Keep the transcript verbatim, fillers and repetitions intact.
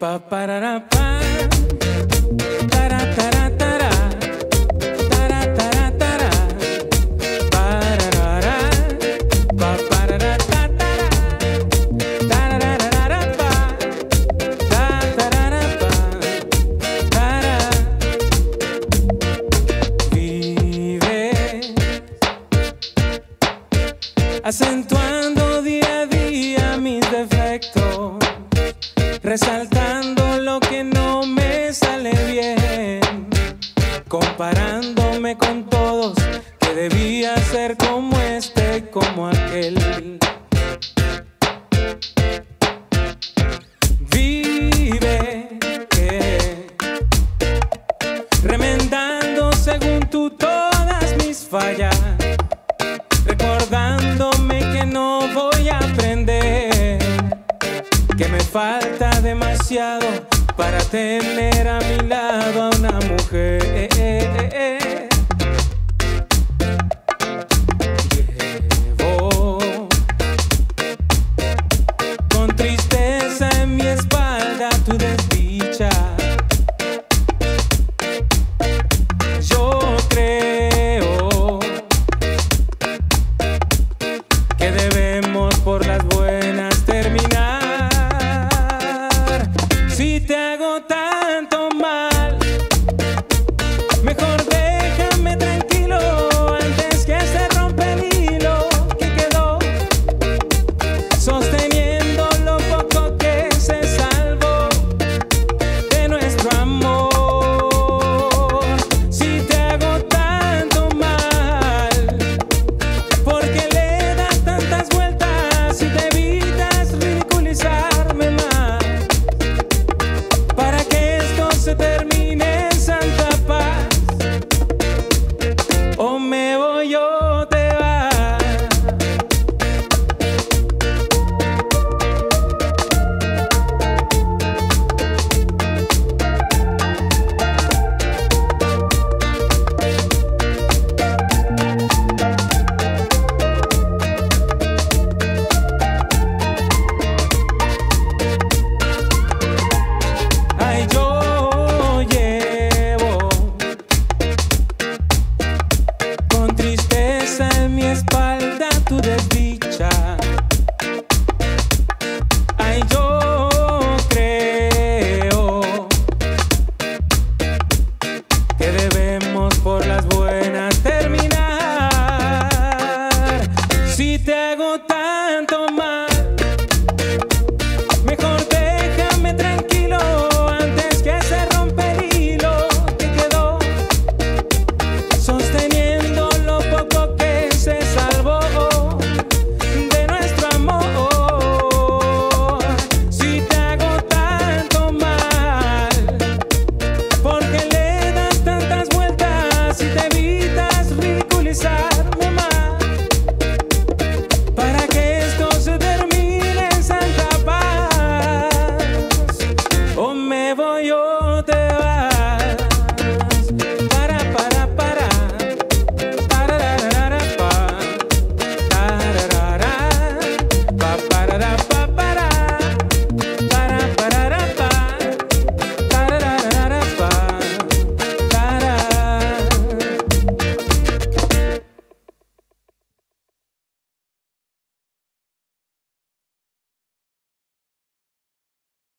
Pa parara pa, tara tara tara, tara tara tara, pararara, pa parara ta tara, tararara pa, ta tarara pa, tara. Vive acentuando día a día mis defectos, resaltando lo que no me sale bien, comparándome con todos, que debía ser como este, como aquel. Vive eh, remendando según tú todas mis fallas, recordándome que no voy a aprender, que me falta demasiado para tener a mi lado a una mujer. Llevo con tristeza en mi espalda tu desdicha. Yo creo que debemos por las buenas terminar. Si te hago tanto mal, mejor déjame tranquilo antes que se rompa el hilo que quedó sosteniendo lo poco que se salvó de nuestro amor. Si te hago tanto mal, porque le das tantas vueltas y te evitas ridiculizarme más, para que esto se termine en santa paz. O me voy o te vas. Ay, yo llevo con tristeza en mi espalda tu desdicha. Ay, yo creo que debemos por las buenas terminar. Si te hago tanto mal,